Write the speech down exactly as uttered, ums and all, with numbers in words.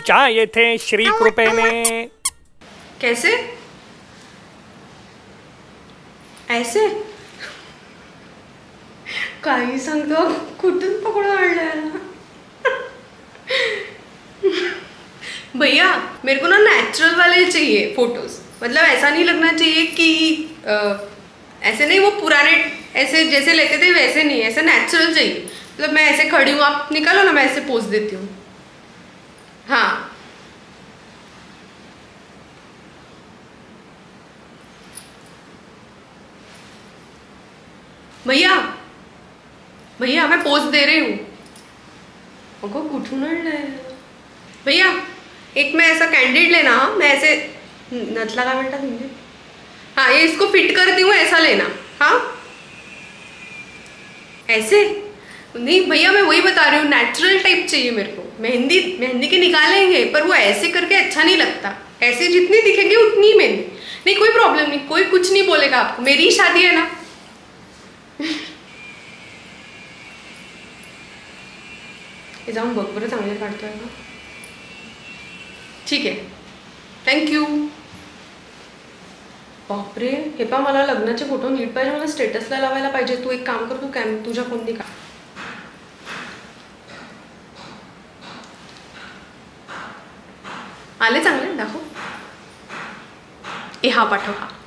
तुमच्या येथे श्री कृपेने. कैसे ऐसे काही सांगतो, कुठून पकडून आणलं भैया. मेरे को ना नेचुरल वाले चाहिए फोटोज. मतलब ऐसा नहीं लगना चाहिए कि आ, ऐसे नहीं, वो पुराने ऐसे जैसे लेते थे वैसे नहीं, ऐसा नेचुरल चाहिए. मतलब मैं ऐसे खड़ी हूँ, आप निकालो ना, मैं ऐसे पोज देती हूँ. हाँ भैया, भैया मैं पोज दे रही हूँ. अगो कुठून आणलंय भैया. एक मैं ऐसा कैंडिड लेना. हाँ मैं ऐसे नथला का म्हणता तुम्ही. हाँ ये इसको फिट करती हूँ, ऐसा लेना. हाँ ऐसे नहीं भैया, मैं वही बता रही हूँ, नेचुरल टाइप चाहिए मेरे को. मेहंदी मेहंदी के निकालेंगे, पर वो ऐसे करके अच्छा नहीं लगता. ऐसे जितनी दिखेगी उतनी मेहंदी. नहीं कोई प्रॉब्लम नहीं, कोई कुछ नहीं बोलेगा आपको, मेरी ही शादी है ना. हे जाऊन बघ बरं, चांगले काढतोय ना. ठीक आहे, थँक्यू. बापरे, हे पा मला लग्नाचे फोटो नीट पाहिजे, मला स्टेटसला लावायला पाहिजे. तू एक काम कर, तू कॅम तुझ्या फोननी का आले चांगले दाखव. ए हा पाठव. हा